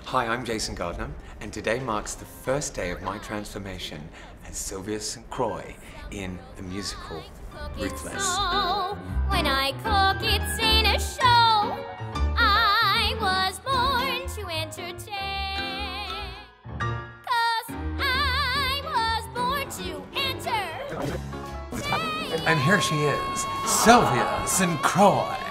Hi, I'm Jason Gardiner, and today marks the first day of my transformation as Sylvia St Croix in the musical Ruthless. When I cook, it's in a show. I was born to entertain. 'Cause I was born to entertain. And here she is, Sylvia St Croix.